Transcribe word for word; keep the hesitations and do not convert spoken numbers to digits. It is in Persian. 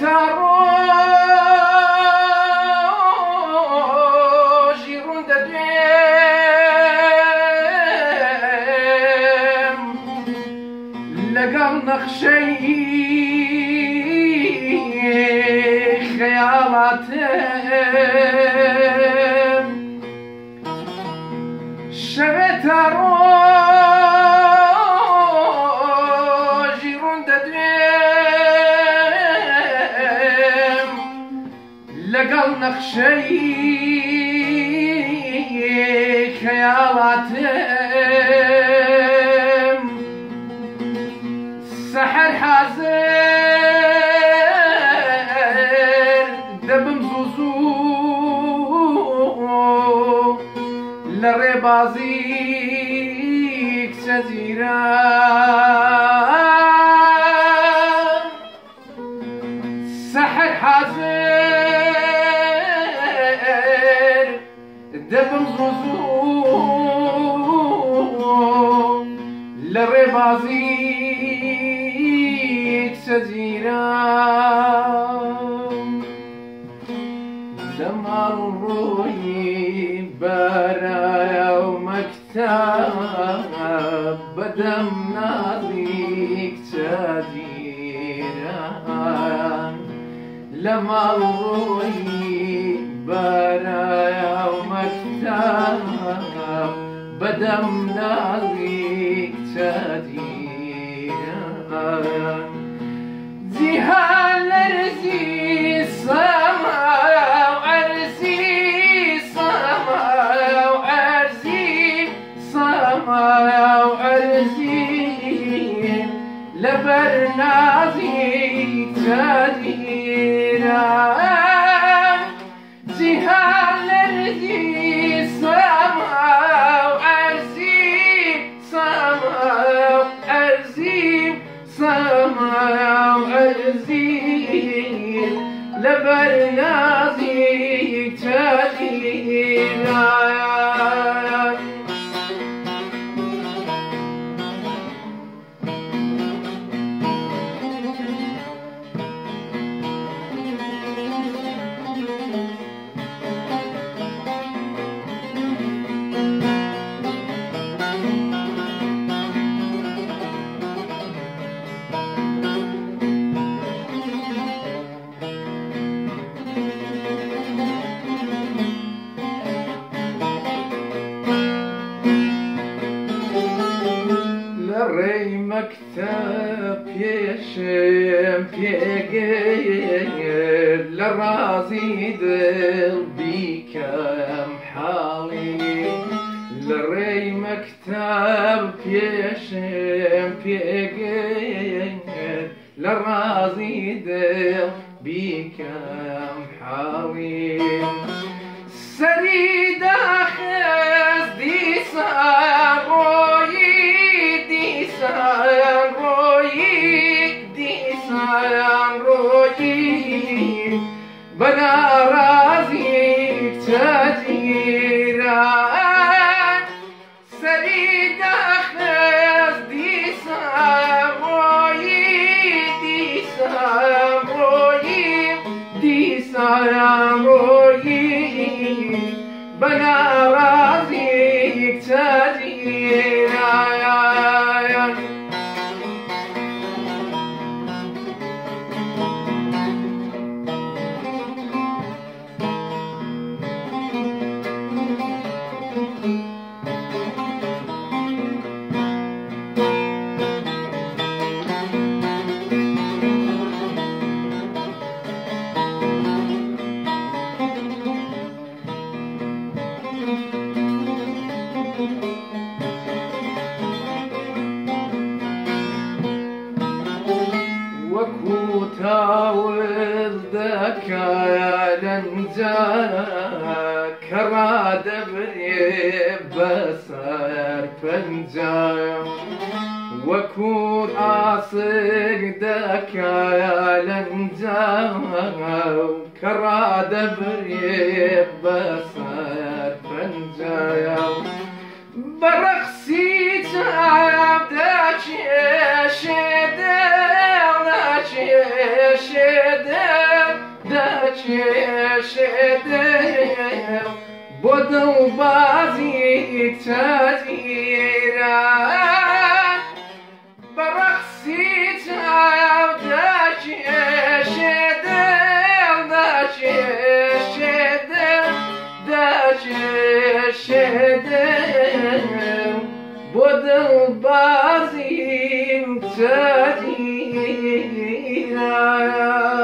ڕۆژی ڕوون دەدوێم لەگەڵ نەخشەی خەیاڵاتم شەوێتە ڕۆژی ڕوون دەدوێم لەگەڵ نەخشەی خەیاڵاتم سەحەر حازر دەبم زوو زوو لە ڕێبازی کچە جیران سەحەر حازر دەبم زوو زوو لە ڕێبازی کچە جیران لە ماڵ ڕۆیی بەرایە و مەکتەب بەدەم نازی کچە جیران لە ماڵ ڕۆیی بەرایە و مەکتەب بەدەم نازی کچە جیران جیهان لەرزی سەما و ئەرزی سەما و ئەرزی سەما و ئەرزی لەبەر نازی کچە جیران جیهان لەرزی سەما و ئەرزی سەما و ئەرزی سەما و ئەرزی لەبەر نازی کچە جیران ڕێی مەکتەب پێشم پێگەر لە ڕازی دڵ بیکەم حاڵی لە ڕێی مەکتەب پێشم پێگەر لە ڕازی دڵ بیکەم حاڵی سەری داخست دیسان ڕۆیی دیسان ڕۆیی دیسان ڕۆیی بەناڕازی کچە جیران سەری داخست دیسان ڕۆیی دیسان ڕۆیی دیسان ڕۆیی بەناڕازی کچە جیران وەکو تاول دەکایە لەنجە کە ڕادەبرێ بەسەر پەنجە وەکو ئاسک دەکایە لەنجە کە ڕادەبرێ بەسەر پەنجە بەڕەقسی چاو دەچێشێ دڵ دەچێشێ دڵ تديرا برقصي تعودك شدل داش شدل داش شدل بدل بازي تديرا